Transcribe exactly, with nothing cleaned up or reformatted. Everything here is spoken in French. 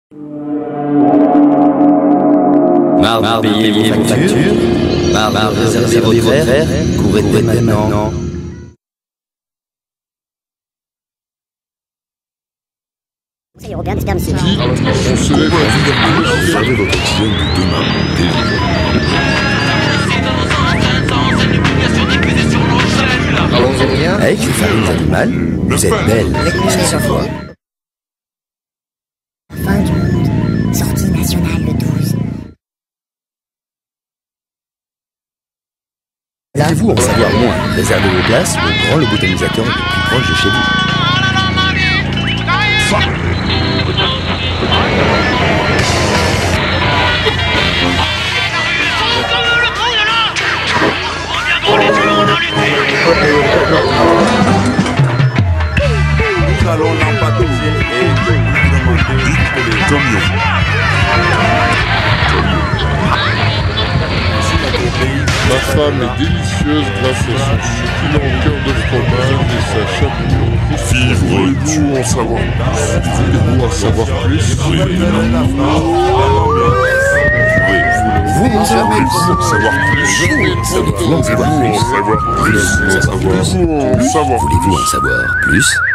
Marre de payer vos factures, marre de réserver votre verre, courez dès maintenant. Conseil européen des supermissiles. Qui on se lève à observer votre oxygène de demain. Allons-y rien. Avec les farines animales, vous êtes belle. C'est sa foi. Fin du monde. Sortie nationale le douze. Voulez-vous en savoir moins? Réservez vos places au grand le botanisateur le plus proche de chez vous. Nous allons l'empathiser et lui demander pour les camions. Ma femme est délicieuse grâce à son succulent cœur de fromage et sa chapelure. Vivre-vous en savoir plus? Voulez-vous en savoir plus? Voulez-vous en savoir plus? Savoir plus? Voulez-vous en savoir plus? Savoir plus? Savoir plus? Voulez-vous en savoir plus?